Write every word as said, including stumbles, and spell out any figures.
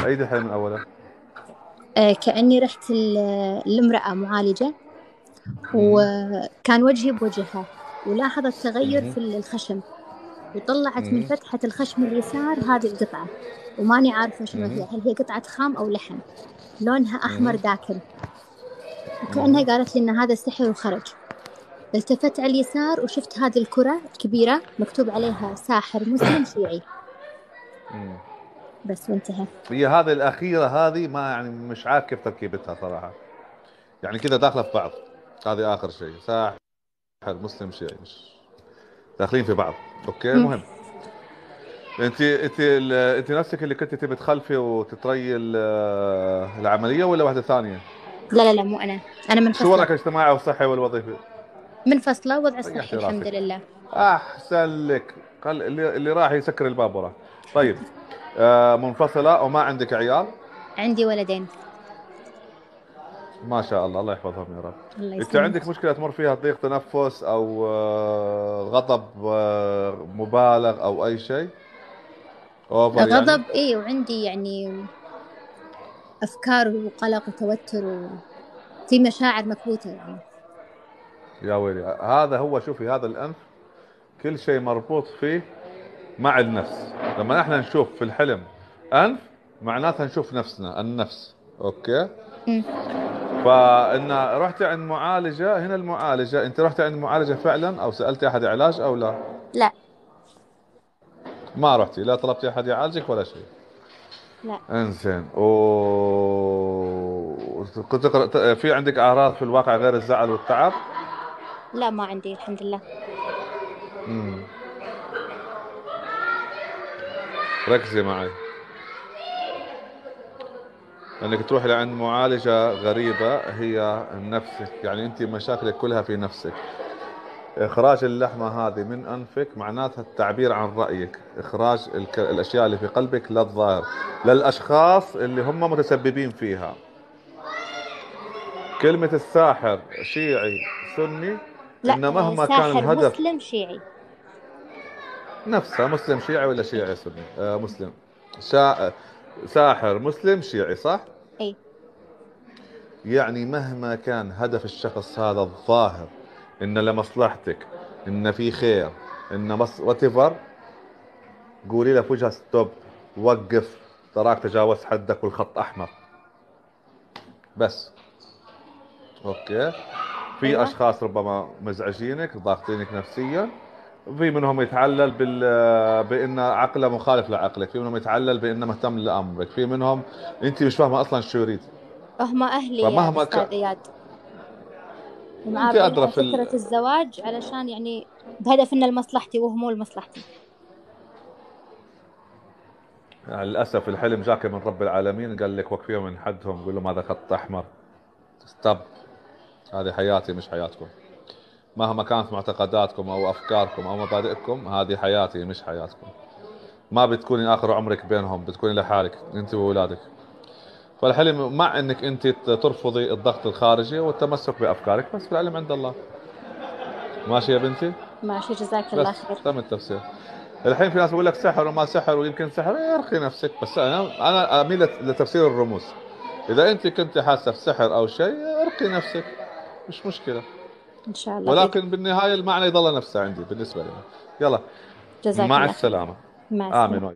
عيد الحلم من أوله. آه، كأني رحت ل- لامرأة معالجة، مم. وكان وجهي بوجهها، ولاحظت تغير مم. في الخشم، وطلعت من مم. فتحة الخشم اليسار هذه القطعة، وماني عارفة شنو هي، مم. هل هي قطعة خام أو لحم، لونها أحمر مم. داكن، وكأنها مم. قالت لي إن هذا السحر وخرج. التفت على اليسار وشفت هذه الكرة الكبيرة مكتوب عليها ساحر مسلم شيعي. بس وانتهى. هي هذه الأخيرة هذه ما يعني مش عارف كيف تركيبتها صراحة. يعني كذا داخلة في بعض. هذه آخر شيء، ساحر مسلم شيعي مش داخلين في بعض. أوكي مم. المهم. أنت أنت ال- أنت نفسك اللي كنت تبي تخلفي وتتري ال- العملية ولا واحدة ثانية؟ لا لا لا، مو أنا. أنا شو منفصلة. وضعك الاجتماعي والصحي والوظيفي؟ منفصلة، وضع صحي ريحتي الحمد راسك. لله. احسن لك. قال اللي, اللي راح يسكر الباب وراه. طيب. آه منفصلة وما عندك عيال؟ عندي ولدين. ما شاء الله، الله يحفظهم يا رب. الله انت يسلمك. عندك مشكلة تمر فيها ضيق تنفس او آه غضب آه مبالغ او اي شيء؟ اوفر يعني؟ غضب إيه، وعندي يعني أفكار وقلق وتوتر، وفي مشاعر مكبوتة يعني. يا ويلي، هذا هو. شوفي هذا الانف كل شيء مربوط فيه مع النفس. لما احنا نشوف في الحلم انف معناتها نشوف نفسنا النفس. اوكي. مم. فإن رحت عند معالجة. هنا المعالجة، أنت رحت عند معالجة فعلا أو سألت أحد علاج أو لا؟ لا. ما رحتي، لا طلبتي أحد يعالجك ولا شيء. لا. انزين. و كنت تقرأ في عندك أعراض في الواقع غير الزعل والتعب؟ لا، ما عندي الحمد لله. مم. ركزي معي. انك تروحي لعند معالجة غريبة هي نفسك. يعني انت مشاكلك كلها في نفسك. إخراج اللحمة هذه من أنفك معناتها التعبير عن رأيك، إخراج الك... الأشياء اللي في قلبك للظاهر، للأشخاص اللي هم متسببين فيها. كلمة الساحر شيعي سني، لا، إن آه، مهما كان ساحر الهدف مسلم شيعي. نفسها مسلم شيعي ولا اي. شيعي سني؟ آه مسلم. شا... ساحر مسلم شيعي صح؟ اي. يعني مهما كان هدف الشخص هذا الظاهر، إن لمصلحتك، إن في خير، إن مص... whatever، قولي له في وجهه ستوب، وقف، تراك تجاوزت حدك والخط احمر. بس. اوكي. في ايوه. اشخاص ربما مزعجينك ضاغطينك نفسيا. في منهم يتعلل بال بان عقله مخالف لعقلك، في منهم يتعلل بانه مهتم لامرك، في منهم انت مش فاهمه اصلا شو يريد. هم اهلي يا فمهما استاذ كان اياد، انت ومعارضين ادرى على في فكرة ال... الزواج علشان يعني بهدف انه لمصلحتي، وهو مو لمصلحتي. يعني للاسف الحلم جاك من رب العالمين قال لك وقفيهم من حدهم، قول لهم هذا خط احمر. ستوب. هذه حياتي مش حياتكم. مهما كانت معتقداتكم او افكاركم او مبادئكم، هذه حياتي مش حياتكم. ما بتكوني اخر عمرك بينهم، بتكوني لحالك انت واولادك. فالحلم مع انك انت ترفضي الضغط الخارجي والتمسك بافكارك، بس في العلم عند الله. ماشي يا بنتي؟ ماشي، جزاك الله بس خير. تم التفسير. الحين في ناس يقول لك سحر وما سحر ويمكن سحر. إيه، ارخي نفسك. بس انا انا اميل لتفسير الرموز. اذا انت كنت حاسه في سحر او شيء، ارخي نفسك، مش مشكله. ان شاء الله بإذن. ولكن بالنهايه المعنى يظل نفسه عندي بالنسبه لي. يلا. جزاك مع الله خير. السلامه. مع آمين. السلامة.